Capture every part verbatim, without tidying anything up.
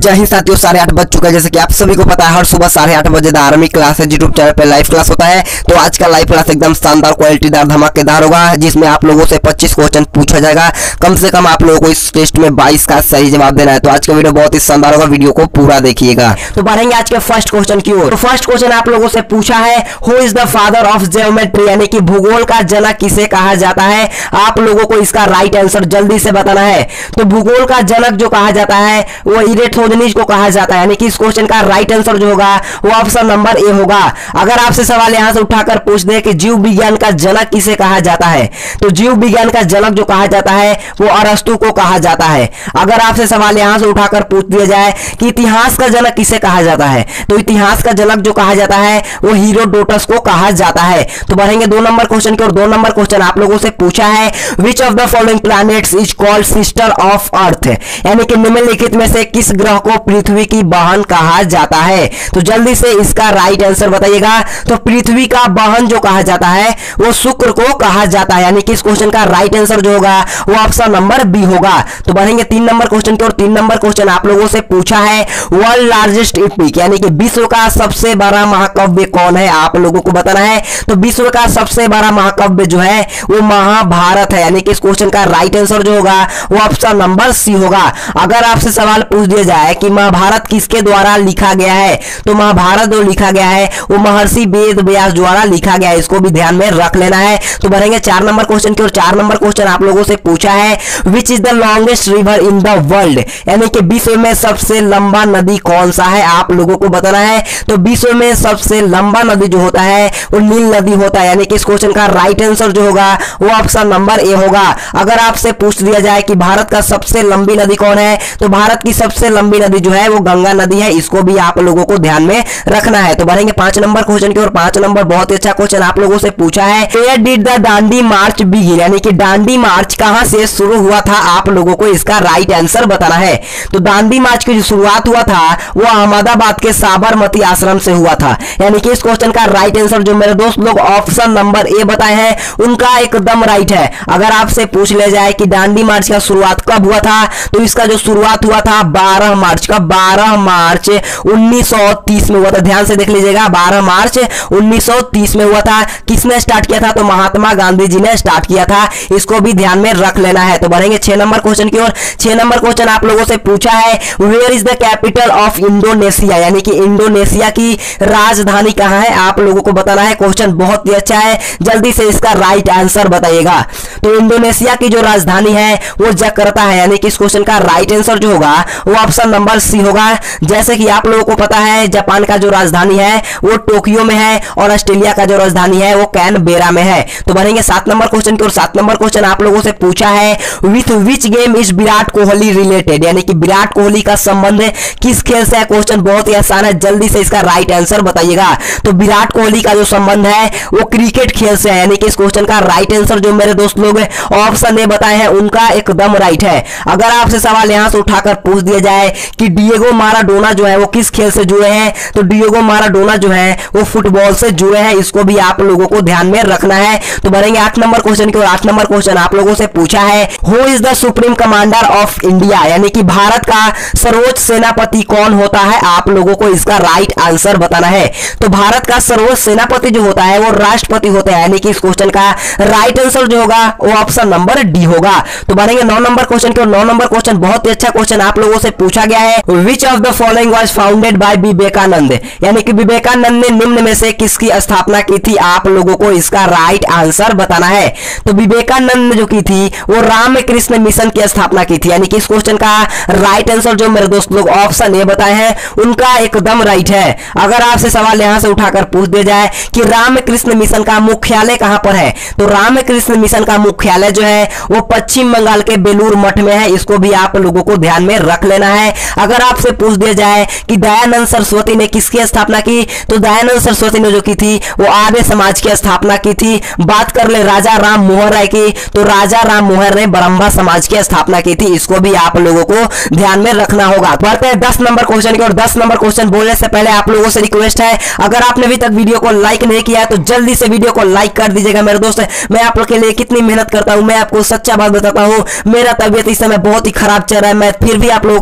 जय हिंद साथियों, साढ़े आठ बज चुका है। जैसे कि आप सभी को पता है, हर सुबह साढ़े आठ बजे धार्मिक क्लास है यूट्यूब चैनल पे लाइव क्लास होता है। तो आज का लाइव क्लास एकदम शानदार क्वालिटीदार धमाकेदार होगा, जिसमें आप लोगों से पच्चीस क्वेश्चन पूछा जाएगा। कम से कम आप लोगों को इस टेस्ट में बाईस का सही जवाब देना है। तो आज का वीडियो बहुत ही शानदार होगा, वीडियो को पूरा देखिएगा। तो बढ़ेंगे आज के फर्स्ट क्वेश्चन की ओर। तो फर्स्ट क्वेश्चन आप लोगों से पूछा है, who is the father of geometry, यानी कि भूगोल का जनक किसे कहा जाता है। आप लोगों को इसका राइट आंसर जल्दी से बताना है। तो भूगोल का जनक जो कहा जाता है वो इरेथोदेनीज को कहा जाता है, यानी कि इस क्वेश्चन का राइट आंसर जो होगा वो ऑप्शन नंबर ए होगा। अगर आपसे सवाल यहां से उठाकर पूछ दे कि जीव विज्ञान का जनक किसे कहा जाता है, तो जीव विज्ञान का जनक जो कहा जाता है वो अरस्तु को कहा जाता है। अगर आपसे सवाल यहां से उठाकर पूछ दिया जाए कि इतिहास का जनक किसे कहा जाता है, तो इतिहास का जनक जो कहा जाता है वो हीरोडोटस को कहा जाता है। तो बढ़ेंगे दो नंबर क्वेश्चन की ओर। दो नंबर क्वेश्चन आप लोगों से पूछा है, which of the following planets is called sister of earth, यानी कि निम्नलिखित में से किस ग्रह को पृथ्वी की बहन कहा जाता है। तो जल्दी से इसका राइट आंसर बताइएगा। तो पृथ्वी का बहन जो कहा जाता है वो शुक्र को कहा जाता है, यानी कि इस क्वेश्चन का राइट आंसर जो होगा वो ऑप्शन नंबर बी होगा। तो बढ़ेंगे तीन नंबर क्वेश्चन की ओर। तीन नंबर क्वेश्चन आप लोगों से पूछा है, वर्ल्ड लार्जेस्ट एपिक, यानी कि विश्व का सबसे बड़ा महाकाव्य कौन है, आप लोगों को बताना है। तो विश्व का सबसे बड़ा महाकाव्य जो है वो महाभारत है, यानी कि इस क्वेश्चन का राइट आंसर जो होगा वो ऑप्शन नंबर सी होगा। अगर आपसे सवाल पूछ दिया जाए कि महाभारत किसके द्वारा लिखा गया है, तो महाभारत जो लिखा गया है वो महर्षि वेद व्यास द्वारा लिखा गया है, इसको भी ध्यान में रख लेना है। तो बढ़ेंगे चार नंबर क्वेश्चन की ओर। चार नंबर क्वेश्चन आप लोगों से पूछा है, which is the longest river in the world, यानी कि विश्व में सबसे लंबा नदी कौन सा है, आप लोगों को बताना है। तो विश्व में सबसे लंबा नदी जो होता है वो नील नदी होता है, यानी कि इस क्वेश्चन का राइट आंसर जो होगा वो ऑप्शन नंबर ए होगा। अगर आपसे पूछ दिया जाए कि भारत का सबसे लंबी नदी कौन है, तो भारत की सबसे लंबी नदी जो है वो गंगा नदी है, इसको भी आप लोगों को ध्यान में रखना है। तो बढ़ेंगे पांच नंबर क्वेश्चन की ओर। पांच नंबर बहुत ही अच्छा क्वेश्चन आप लोगों से पूछा है, where did the Dandi march begin, यानी कि दांडी मार्च कहां से शुरू हुआ था, आप लोगों को इसका राइट आंसर बताना है। तो दांडी मार्च की जो शुरुआत हुआ था वो अहमदाबाद के साबरमती आश्रम से हुआ था, यानी कि इस क्वेश्चन का राइट आंसर जो मेरे दोस्त लोग ऑप्शन नंबर ए बताए हैं उनका एकदम राइट है। अगर आपसे पूछ ले जाए कि दांडी मार्च का शुरुआत कब हुआ था, तो इसका जो शुरुआत हुआ था बारह मार्च का, बारह मार्च उन्नीस सौ तीस में हुआ था। ध्यान से देख लीजिएगा, बारह मार्च उन्नीस सौ तीस में हुआ था। किसने स्टार्ट किया था, तो महात्मा गांधी जी ने स्टार्ट किया था, इसको भी ध्यान में रख लेना है। तो बढ़ेंगे छह नंबर क्वेश्चन की ओर। छह नंबर क्वेश्चन आप लोगों से पूछा है, where is the capital of Indonesia, यानी कि इंडोनेशिया की राजधानी कहां है, आप लोगों को बताना है। क्वेश्चन बहुत ही अच्छा है, जल्दी से इसका राइट आंसर बताइएगा। तो इंडोनेशिया की जो राजधानी है वो जकार्ता है, यानी कि इस क्वेश्चन का राइट आंसर जो होगा वो ऑप्शन नंबर सी होगा। जैसे कि आप लोगों को पता है जापान का जो राजधानी है वो टोक्यो में है, और ऑस्ट्रेलिया का जो राजधानी है वो कैनबेरा में है। तो बढ़ेंगे सात नंबर क्वेश्चन की ओर। सात नंबर क्वेश्चन आप लोगों से पूछा है, with which game is Virat Kohli related, यानी कि विराट कोहली का संबंध किस खेल से है। क्वेश्चन बहुत ही आसान है, जल्दी से इसका राइट आंसर बताइएगा। तो विराट कोहली का जो संबंध है वो क्रिकेट खेल से है, यानी कि इस क्वेश्चन का राइट आंसर जो मेरे दोस्त लोग ऑप्शन ए बताए हैं उनका एकदम राइट है। अगर आपसे सवाल यहां से उठाकर पूछ दिया जाए कि डिएगो माराडोना जो है वो किस खेल से जुड़े हैं, तो डिएगो माराडोना जो है वो फुटबॉल से जुड़े हैं, इसको भी आप लोगों को ध्यान में रखना है। तो बढ़ेंगे आठ नंबर क्वेश्चन की ओर। आठ नंबर क्वेश्चन आप लोगों से पूछा है, who is the supreme commander of India, यानी कि भारत का सर्वोच्च सेनापति कौन होता है, आप लोगों को इसका राइट आंसर बताना है। तो भारत का सर्वोच्च सेनापति जो होता है वो राष्ट्रपति होता है, यानी कि इस क्वेश्चन का राइट आंसर जो होगा वो ऑप्शन नंबर डी होगा। तो बढ़ेंगे नौ नंबर क्वेश्चन की ओर। नौ नंबर क्वेश्चन बहुत ही अच्छा क्वेश्चन आप लोगों से पूछा गया है, which of the following was founded by Vivekananda, यानी कि विवेकानंद ने निम्न में से किसकी स्थापना की थी, आप लोगों को इसका राइट आंसर बताना है। तो विवेकानंद ने जो की थी वो रामकृष्ण मिशन की स्थापना की थी, यानी कि इस क्वेश्चन का राइट आंसर जो मेरे दोस्त लोग ऑप्शन ए बताए हैं उनका एकदम राइट है। अगर आपसे सवाल यहां से उठाकर पूछ दिया जाए कि रामकृष्ण मिशन का मुख्यालय कहां पर है, तो रामकृष्ण मिशन का मुख्यालय जो है वो पश्चिम बंगाल के बेलूर मठ में है, इसको भी आप लोगों को ध्यान में रख लेना है। अगर आपसे पूछ दिया जाए कि दयानंद सरस्वती ने किसकी स्थापना की, तो दयानंद सरस्वती ने जो की थी वो आर्य समाज की स्थापना की थी। बात कर ले राजा राम मोहन राय की, तो राजा राम मोहन राय ब्रह्मा समाज की स्थापना की थी, इसको भी आप लोगों को ध्यान में रखना होगा। बढ़ते हैं दस नंबर क्वेश्चन की और दस नंबर क्वेश्चन बोलने से पहले आप लोगों से रिक्वेस्ट है, अगर आपने अभी तक वीडियो को लाइक नहीं किया है तो जल्दी से वीडियो को लाइक कर दीजिएगा मेरे दोस्त। मैं आप लोग के लिए कितनी मेहनत करता हूं, मैं आपको सच्चा बात बताता हूं, मेरा तबीयत इस समय बहुत ही खराब चल रहा है, मैं फिर भी आप लोगों के लिए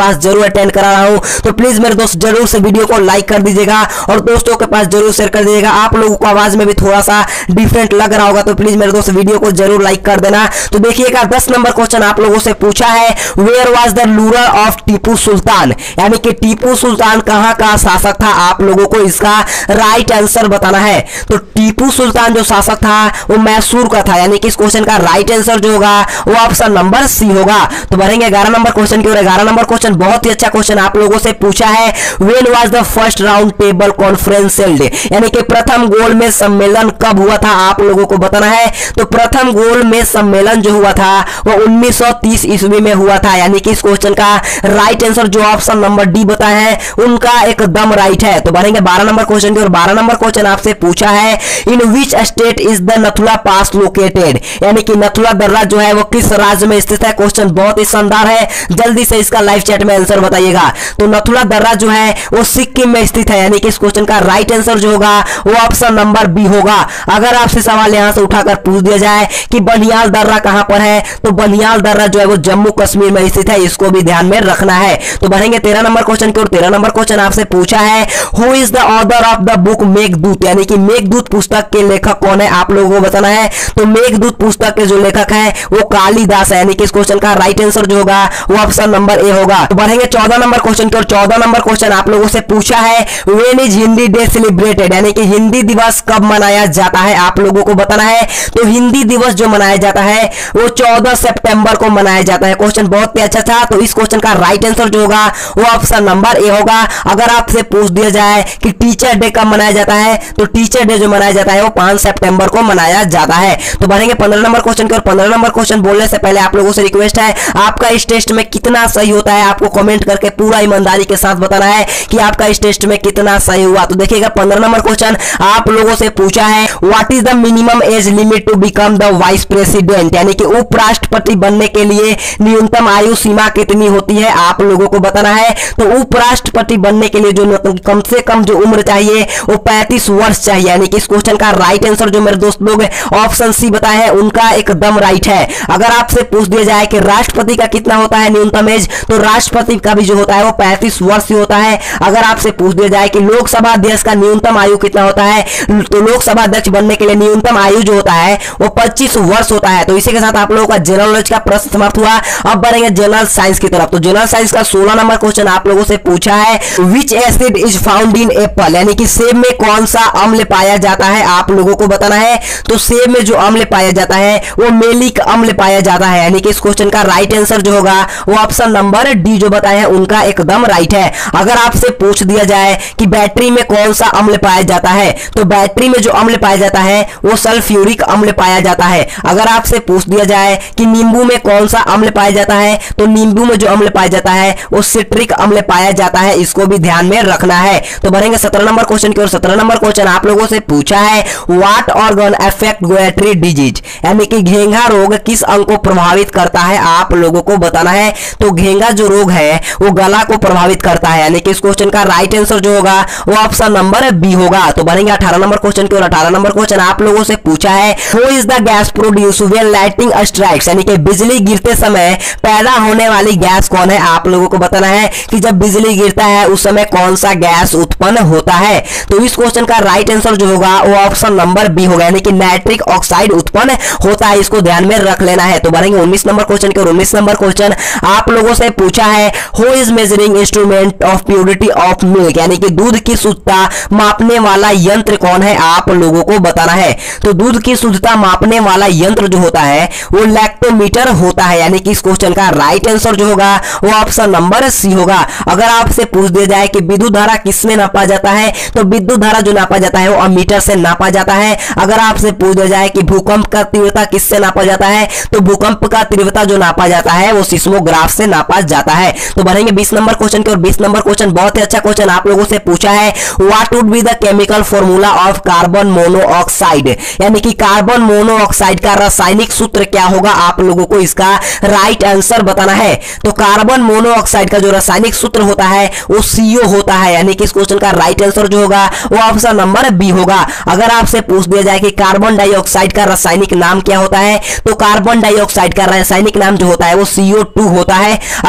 क्लास जरूर अटेंड करा रहा हूं। तो प्लीज मेरे दोस्त जरूर से वीडियो को लाइक कर दीजिएगा और दोस्तों के पास जरूर शेयर कर दीजिएगा। आप लोगों को आवाज में भी थोड़ा सा डिफरेंट लग रहा होगा, तो प्लीज मेरे दोस्त वीडियो को जरूर लाइक कर देना। तो देखिएगा दस नंबर क्वेश्चन आप लोगों से पूछा है, where was the ruler of Tipu Sultan, यानी कि टीपू सुल्तान कहां का शासक था। आप लोगों को इसका राइट आंसर बताना है। तो टीपू सुल्तान जो शासक था वो मैसूर का था, यानी कि इस क्वेश्चन का राइट आंसर जो होगा वो ऑप्शन नंबर सी होगा। तो बढ़ेंगे ग्यारह नंबर क्वेश्चन की ओर। ग्यारह नंबर क्वेश्चन बहुत ही अच्छा क्वेश्चन आप लोगों से पूछा है, when was the first round table conference held, यानी कि प्रथम गोलमेज सम्मेलन कब हुआ था, आप लोगों को बताना है। तो प्रथम गोलमेज सम्मेलन जो हुआ था वो उन्नीस सौ तीस ईस्वी में हुआ था, यानी कि इस क्वेश्चन का राइट आंसर जो ऑप्शन नंबर डी बताया है उनका एकदम राइट है। तो बढ़ेंगे बारह नंबर क्वेश्चन की ओर। बारह नंबर क्वेश्चन आपसे पूछा है, in which state is the Nathula pass located, यानी कि नथुला दर्रा जो है वो किस राज्य में स्थित है। क्वेश्चन बहुत ही शानदार है, जल्दी से इसका लाइव चैट में आंसर बताइएगा। तो नथुला दर्रा जो है वो सिक्किम में स्थित है, यानी कि इस क्वेश्चन का राइट आंसर जो होगा वो ऑप्शन नंबर बी होगा। अगर आपसे सवाल यहां से उठाकर पूछ दिया जाए कि बनियाल दर्रा कहां पर है, तो बनियाल दर्रा जो है वो जम्मू कश्मीर में स्थित है, इसको भी ध्यान में रखना है। तो बढ़ेंगे तेरह नंबर क्वेश्चन की ओर। तेरह नंबर क्वेश्चन आपसे पूछा है, who is the author of the book Meghdoot, यानी कि मेघदूत पुस्तक के लेखक कौन है, आप लोगों को बताना है। तो मेघदूत पुस्तक के जो लेखक है वो कालिदास है, यानी कि इस क्वेश्चन का राइट आंसर जो होगा वो ऑप्शन नंबर ए होगा। तो बढ़ेंगे चौदह नंबर क्वेश्चन की ओर। चौदह नंबर क्वेश्चन आप लोगों से पूछा है, when is Hindi day celebrated, यानी कि हिंदी दिवस कब मनाया जाता है, आप लोगों को बताना है। तो हिंदी दिवस जो मनाया जाता है वो चौदह सितंबर को मनाया जाता है। क्वेश्चन बहुत ही अच्छा था, तो इस क्वेश्चन का राइट आंसर जो होगा वो ऑप्शन नंबर ए होगा। अगर आपसे पूछ दिया जाए कि टीचर डे कब मनाया जाता है, तो टीचर डे जो मनाया जाता है वो पांच सितंबर को मनाया जाता है। तो बढ़ेंगे पंद्रह नंबर क्वेश्चन की ओर। पंद्रह नंबर क्वेश्चन बोलने से पहले आप लोगों से रिक्वेस्ट है, आपका इस टेस्ट में कितना सही होता है आपको कमेंट करके पूरा ईमानदारी के साथ बताना है कि आपका इस टेस्ट में कितना सही हुआ। तो देखिएगा पंद्रह नंबर क्वेश्चन आप लोगों से पूछा है, what is the minimum age limit to become the vice president, यानी कि उपराष्ट्रपति बनने के लिए न्यूनतम आयु सीमा कितनी होती है, आप लोगों को बताना है। तो उपराष्ट्रपति बनने के लिए जो कम से कम जो उम्र चाहिए वो पैंतीस वर्ष चाहिए, यानी कि इस क्वेश्चन का राइट आंसर जो मेरे दोस्त लोग ऑप्शन सी बताए हैं उनका एकदम राइट है। अगर आपसे पूछ दिया जाए कि राष्ट्रपति का कितना होता है न्यूनतम एज, तो राष्ट्रपति का भी जो होता है वो पैंतीस वर्ष ही होता है। अगर आपसे पूछ दिया जाए कि लोकसभा अध्यक्ष का न्यूनतम आयु कितना होता है, तो लोकसभा अध्यक्ष बनने के लिए न्यूनतम आयु जो होता है वो पच्चीस वर्ष होता है। तो इसी के साथ आप लोगों का जनरल नॉलेज का प्रश्न समाप्त हुआ। अब बढ़ेंगे जनरल साइंस की तरफ। तो जनरल साइंस का सोलह नंबर क्वेश्चन आप लोगों से पूछा है, which acid is found in apple, यानी कि सेब में कौन सा अम्ल पाया जाता है, आप लोगों को बताना है। तो सेब में जो अम्ल पाया जाता है वो मेलिक अम्ल पाया जाता है, यानी कि इस क्वेश्चन का राइट आंसर जो होगा वो ऑप्शन नंबर डी जो बताया है उनका एकदम राइट है। अगर आपसे पूछ दिया जाए कि बैटरी में कौन सा अम्ल पाया जाता है, तो बैटरी में जो अम्ल पाया जाता है वो सल्फ्यूरिक अम्ल पाया जाता है। अगर आपसे पूछ दिया जाए कि नींबू में कौन सा अम्ल पाया जाता है, तो नींबू में जो अम्ल पाया जाता है वो सिट्रिक अम्ल पाया जाता है, इसको भी ध्यान में रखना है। तो बढ़ेंगे सत्रह नंबर क्वेश्चन की ओर। सत्रह नंबर क्वेश्चन आप लोगों से पूछा है, what organ affect goitre disease, यानी कि घेंघा रोग किस अंग को प्रभावित करता है, आप लोगों को बताना है। तो घेंघा जो रोग है वो गला को प्रभावित करता है, यानी कि इस क्वेश्चन का राइट आंसर जो होगा वो ऑप्शन नंबर बी होगा। तो बढ़ेंगे अठारह नंबर क्वेश्चन की ओर। अठारह नंबर क्वेश्चन आप लोगों से पूछा है, who is the gas produce when lightning strikes, यानी कि बिजली गिरते समय पैदा होने वाली गैस कौन है, आप लोगों को बताना है कि जब बिजली गिरता है उस समय कौन सा गैस उत्पन्न होता है। तो इस क्वेश्चन का राइट आंसर जो होगा वो ऑप्शन नंबर बी होगा, यानी कि नाइट्रिक ऑक्साइड उत्पन्न होता है, इसको ध्यान में रख लेना है। तो बढ़ेंगे उन्नीस नंबर क्वेश्चन की ओर। उन्नीस नंबर क्वेश्चन आप लोगों से पूछा है, who is measuring instrument of purity of milk, यानी कि दूध की शुद्धता मापने वाला यंत्र कौन है, आप लोगों को बताना है। तो दूध की शुद्धता मापने वाला यंत्र जो होता है वो लैक्टोमीटर होता है, यानी कि इस क्वेश्चन का राइट आंसर जो होगा वो ऑप्शन नंबर सी होगा। अगर आपसे पूछ दिया जाए कि विद्युत धारा किसमें नापा जाता है, तो विद्युत धारा जो नापा जाता है वो अमीटर से नापा जाता है। अगर आपसे पूछ दिया जाए कि भूकंप का तीव्रता किससे नापा जाता है, तो भूकंप का तीव्रता जो नापा जाता है वो सिस्मोग्राफ से नापा जाता है। तो बढ़ेंगे बीस नंबर क्वेश्चन की ओर। बीस नंबर क्वेश्चन बहुत ही अच्छा क्वेश्चन आप लोगों से पूछा है, what would be the chemical formula of carbon monoxide, यानी कि कार्बन मोनोऑक्साइड का रासायनिक सूत्र क्या होगा, आप लोगों को इसका राइट आंसर बताना है। तो कार्बन मोनोऑक्साइड का जो रासायनिक सूत्र होता है वो सीओ होता है, यानी कि इस क्वेश्चन का राइट आंसर जो होगा वो ऑप्शन नंबर बी होगा। अगर आपसे पूछ दिया जाए कि कार्बन डाइऑक्साइड का रासायनिक नाम क्या होता है, तो कार्बन डाइऑक्साइड का रासायनिक नाम जो होता है वो सी ओ टू होता है। अगर आपसे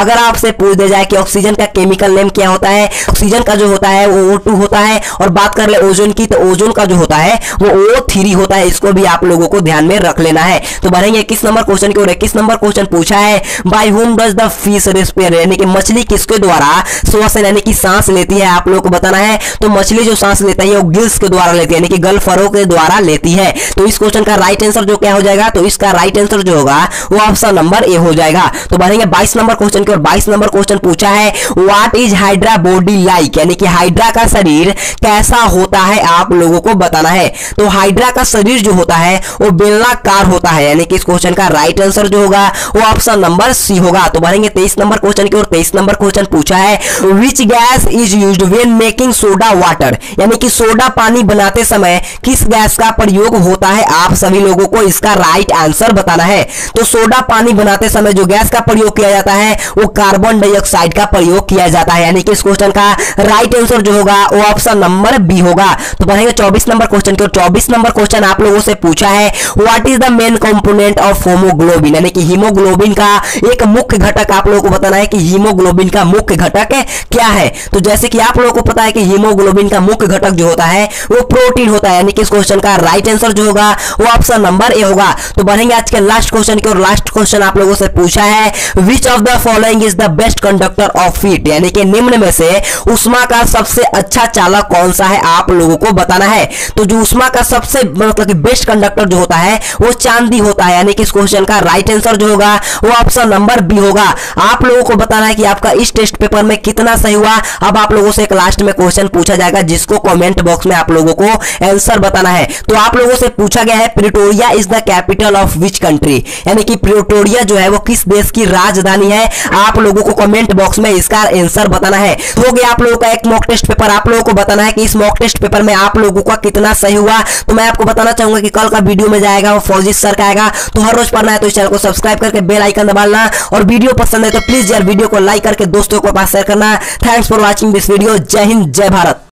उससे पूछ दिया जाए कि ऑक्सीजन का केमिकल नेम क्या होता है, ऑक्सीजन का जो होता है वो ओ टू होता है, और बात कर ले ओजोन की तो ओजोन का जो होता है वो ओ थ्री होता है। इसको भी आप लोगों को ध्यान में रख लेना है। तो बढ़ेंगे किस नंबर क्वेश्चन की ओर। किस नंबर क्वेश्चन पूछा है, by whom does the fish रेस्पियर, यानी कि मछली किसके द्वारा श्वास यानी कि सांस लेती है, आप लोगों को बताना है। तो मछली जो सांस लेता है वो गिल्स के द्वारा लेती है, यानी कि गल फरो के द्वारा लेती है। तो इस क्वेश्चन का राइट आंसर जो क्या हो जाएगा, तो इसका राइट आंसर जो होगा वो ऑप्शन नंबर ए हो जाएगा। तो बढ़ेंगे बाईस नंबर क्वेश्चन की ओर। बाईस नंबर क्वेश्चन पूछा है what is hydra body like, यानी कि हाइड्रा का शरीर कैसा होता है, आप लोगों को बताना है। तो हाइड्रा का शरीर जो होता है वो बेलनाकार होता है, यानी कि इस क्वेश्चन का राइट आंसर जो होगा वो ऑप्शन नंबर सी होगा। तो बढ़ेंगे तेईस नंबर क्वेश्चन की ओर। तेईस नंबर क्वेश्चन पूछा है which gas is used when making soda water, यानी कि सोडा पानी बनाते समय किस गैस का प्रयोग होता है, आप सभी लोगों को इसका राइट आंसर बताना है। तो सोडा पानी बनाते समय जो गैस का प्रयोग किया जाता है वो कार्बन डाइऑक्साइड का प्रयोग किया जाता है, यानी कि इस क्वेश्चन का राइट आंसर जो होगा वो ऑप्शन नंबर बी होगा। तो बढ़ेंगे चौबीस नंबर क्वेश्चन की ओर। चौबीस नंबर क्वेश्चन आप लोगों से पूछा है what is the main component of haemoglobin, यानी कि हीमोग्लोबिन का एक मुख्य घटक आप लोगों को बताना है कि हीमोग्लोबिन का मुख्य घटक क्या है। तो जैसे कि आप लोगों को पता है कि हीमोग्लोबिन का मुख्य घटक जो होता है वो प्रोटीन होता है, यानी कि इस क्वेश्चन का राइट आंसर जो होगा वो ऑप्शन नंबर ए होगा। तो बढ़ेंगे आज के लास्ट क्वेश्चन की ओर। लास्ट क्वेश्चन आप लोगों से पूछा है which of the following is the best conductor of heat, यानी कि निम्न में से उष्मा का सबसे अच्छा चालक कौन सा है, आप लोगों को बताना है। तो जो उष्मा का सबसे मतलब कि बेस्ट कंडक्टर जो होता है वो चांदी होता है, यानी कि इस क्वेश्चन का राइट आंसर जो होगा वो ऑप्शन नंबर बी होगा। आप लोगों को बताना है कि आपका इस टेस्ट पेपर में कितना सही हुआ। अब आप लोगों से एक लास्ट में क्वेश्चन पूछा जाएगा जिसको कमेंट बॉक्स में आप लोगों को आंसर बताना है। तो आप लोगों से पूछा गया है Pretoria is the capital of which country, यानी कि प्रिटोरिया जो है वो किस देश की राजधानी है, आप लोगों को कमेंट बॉक्स में इसका आंसर बताना है। तो हो गया आप लोगों का एक मॉक टेस्ट पेपर। आप लोगों को बताना है कि इस मॉक टेस्ट पेपर में आप लोगों का कितना सही हुआ। तो मैं आपको बताना चाहूंगा कि कल का वीडियो में जाएगा वो फौजी सर का आएगा। तो हर रोज पढ़ना है तो इस चैनल को सब्सक्राइब करके बेल आइकन दबाना, और वीडियो पसंद है तो प्लीज यार वीडियो को लाइक करके दोस्तों को पास शेयर करना। Thanks for watching this video. जय हिंद, जय भारत।